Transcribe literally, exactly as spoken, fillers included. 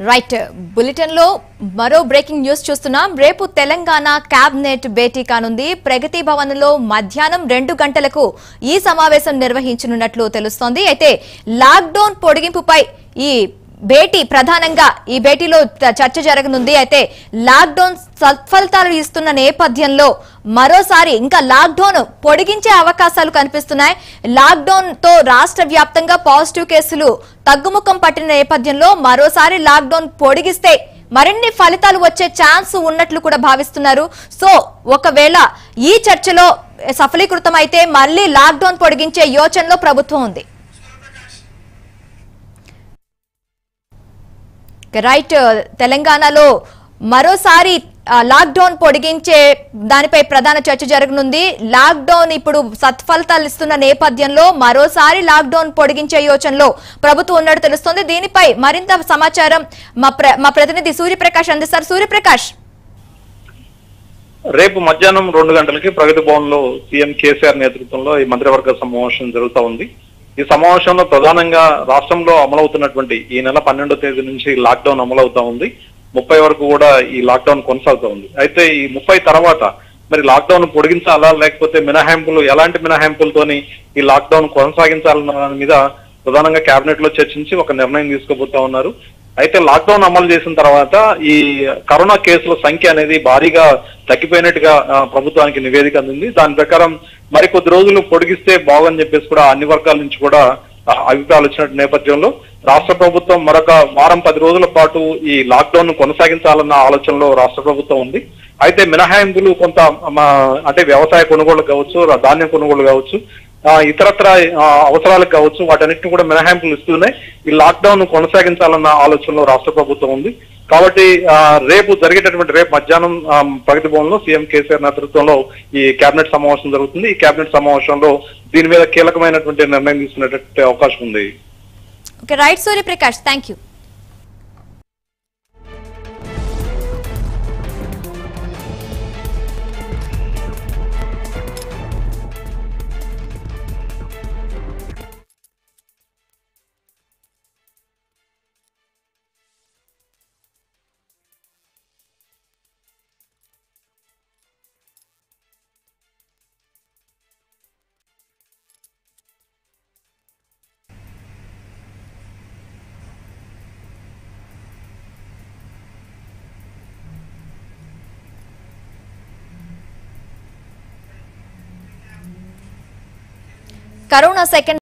Right bulletin లో మరో breaking news చూస్తున్నాం. రేపు తెలంగాణ క్యాబినెట్ భేటీ కానుంది. ప్రగతి భవన్ లో మధ్యాహ్నం రెండు గంటలకు ఈ సమావేశం నిర్వహించనున్నట్లు తెలుస్తోంది. అయితే లాక్ డౌన్ పొడిగింపుపై ఈ భేటీ ప్రధానంగా ఈ భేటీలో చర్చ జరగనుంది. అయితే లాక్ డౌన్ సత్ఫలితాలు ఇస్తున్న నేపథ్యంలో మరోసారి ఇంకా లాక్ డౌన్ పొడిగించే అవకాశాలు కనిపిస్తున్నాయి. లాక్ డౌన్ తో రాష్ట్ర వ్యాప్తంగా పాజిటివ్ కేసులు తగ్గుముఖం పట్టిన నేపథ్యంలో మరోసారి లాక్ డౌన్ పొడిగిస్తే మరిన్ని ఫలితాలు వచ్చే ఛాన్స్ ఉన్నట్లు కూడా భావిస్తున్నారు. సో ఒకవేళ ఈ చర్చలో సఫలీకృతం అయితే మళ్లీ లాక్ డౌన్ పొడిగించే యోచనలో ప్రభుత్వం ఉంది. రైట్ తెలంగాణలో మరోసారి లాక్ డౌన్ పొడిగించే దానిపై ప్రధాన చర్చ జరగనుంది. లాక్ డౌన్ ఇప్పుడు సత్ఫలితాలు ఇస్తున్న నేపథ్యంలో మరోసారి లాక్ డౌన్ పొడిగించే యోచనలో ప్రభుత్వం ఉన్నట్టు తెలుస్తోంది. దీనిపై మరింత సమాచారం మా ప్రతినిధి సూర్యప్రకాష్ అందిస్తారు. సూర్యప్రకాష్, రేపు మధ్యాహ్నం రెండు గంటలకి ప్రగతి భవన్ లో సీఎం కేసీఆర్ నేతృత్వంలో ఈ మంత్రివర్గ సమావేశం జరుగుతూ ఉంది. ఈ సమావేశంలో ప్రధానంగా రాష్ట్రంలో అమలవుతున్నటువంటి ఈ నెల పన్నెండో తేదీ నుంచి లాక్ డౌన్ అమలవుతా ఉంది. ముప్పై వరకు కూడా ఈ లాక్ డౌన్ కొనసాగుతూ ఉంది. అయితే ఈ ముప్పై తర్వాత మరి లాక్ డౌన్ పొడిగించాలా లేకపోతే మినహాయింపులు ఎలాంటి మినహాయింపులతోని ఈ లాక్ డౌన్ కొనసాగించాలన్న దాని మీద ప్రధానంగా కేబినెట్ లో చర్చించి ఒక నిర్ణయం తీసుకోబోతా ఉన్నారు. అయితే లాక్ డౌన్ అమలు చేసిన తర్వాత ఈ కరోనా కేసుల సంఖ్య అనేది భారీగా తగ్గిపోయినట్టుగా ప్రభుత్వానికి నివేదిక అందింది. దాని ప్రకారం మరికొద్ది రోజులు పొడిగిస్తే బాగుని చెప్పేసి కూడా అన్ని వర్గాల నుంచి కూడా అభిప్రాయాలు వచ్చినట్టు నేపథ్యంలో రాష్ట్ర ప్రభుత్వం మరొక వారం పది రోజుల పాటు ఈ లాక్ డౌన్ కొనసాగించాలన్న ఆలోచనలో రాష్ట్ర ప్రభుత్వం ఉంది. అయితే మినహాయింపులు కొంత అంటే వ్యవసాయ కొనుగోలు కావచ్చు, ధాన్యం కొనుగోలు కావచ్చు, ఇతరత్ర అవసరాలకు కావచ్చు, వాటన్నిటిని కూడా మినహాయింపులు ఇస్తున్నాయి. ఈ లాక్ డౌన్ కొనసాగించాలన్న ఆలోచనలో రాష్ట్ర ప్రభుత్వం ఉంది. కాబట్టి రేపు జరిగేటటువంటి రేపు మధ్యాహ్నం ప్రగతి భవన్ లో సీఎం కేసీఆర్ నేతృత్వంలో ఈ కేబినెట్ సమావేశం జరుగుతుంది. ఈ కేబినెట్ సమావేశంలో దీని మీద కీలకమైనటువంటి నిర్ణయం తీసుకునేటటువంటి అవకాశం ఉంది. Right Suryaprakash, thank you. Corona second